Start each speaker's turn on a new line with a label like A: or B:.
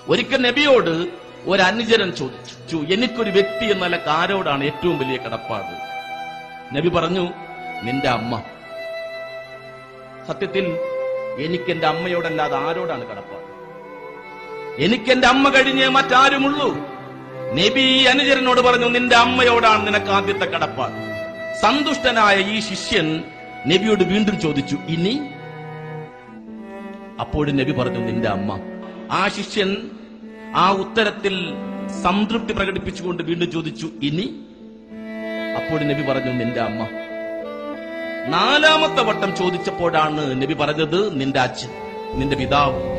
A: ഒരിക്കൽ നബിയോട് ഒരു അനുചരൻ ചോദിച്ചു, എനിക്കൊരു വ്യക്തി എന്ന നിലക്ക് ആരോടാണ് ഏറ്റവും വലിയ കടപ്പാട്? നബി പറഞ്ഞു, നിന്റെ അമ്മ. സത്യത്തിൽ എനിക്കെന്റെ അമ്മയോടല്ലാതെ ആരോടാണ് കടപ്പാട്? എനിക്കെന്റെ അമ്മ കഴിഞ്ഞേ മറ്റാരുമുള്ളൂ. നബി ഈ അനുചരനോട് പറഞ്ഞു, നിന്റെ അമ്മയോടാണ് നിനക്ക് ആദ്യത്തെ കടപ്പാട്. സന്തുഷ്ടനായ ഈ ശിഷ്യൻ നബിയോട് വീണ്ടും ചോദിച്ചു, ഇനി? അപ്പോഴും നബി പറഞ്ഞു, നിന്റെ അമ്മ. ആ ശിഷ്യൻ ആ ഉത്തരത്തിൽ സംതൃപ്തി പ്രകടിപ്പിച്ചുകൊണ്ട് വീണ്ടും ചോദിച്ചു, ഇനി? അപ്പോഴും നബി പറഞ്ഞു, നിന്റെ അമ്മ. നാലാമത്തെ വട്ടം ചോദിച്ചപ്പോഴാണ് നബി പറഞ്ഞത്, നിന്റെ അച്ഛൻ, നിന്റെ പിതാവ്.